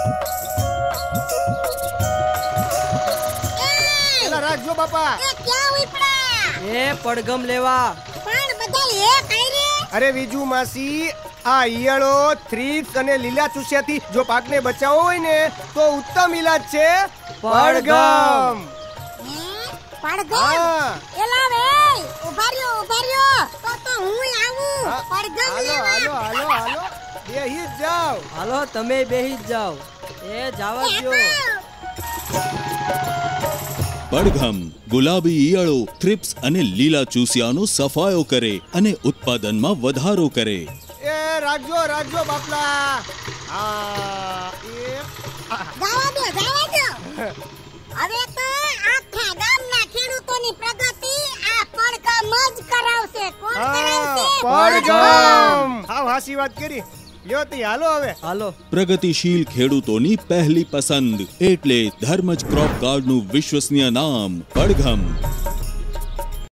એલા રાખજો બાપા. એ ક્યાં ઉપડા? એ પડગમ લેવા. પણ બધા એક આઈ રે. અરે વિજુ માસી, આ ઈયળો, થ્રીપ્સ અને લીલા ચૂસિયાથી જો પાકને બચાવવો હોય ને તો ઉત્તમ ઈલાજ છે પડગમ. પડગમ? એલા વે, ઉભા રહ્યો. તો હું આવું પડગમ લેવા. હાલો બેહી જ જાવ. હાલો તમે બેહી જ જાઓ. એ જાવા દ્યો. પડઘમ ગુલાબી ઈયળો, થ્રિપ્સ અને લીલા ચૂસિયાનો સફાયો કરે અને ઉત્પાદનમાં વધારો કરે. એ રાખજો બાપલા. જવા દો. હવે તો આખા ગામના ખેડૂતોની પ્રગતિ આ પડગમ જ કરાવશે. કોણ કરાવશે? પડગમ. હાવ હાસી વાત કરી. લ્યો તી હાલો હવે. હાલો. પ્રગતિશીલ ખેડૂતોની પહેલી પસંદ એટલે ધર્મજ ક્રોપ કાર્ડનું વિશ્વસનીય નામ પડઘમ.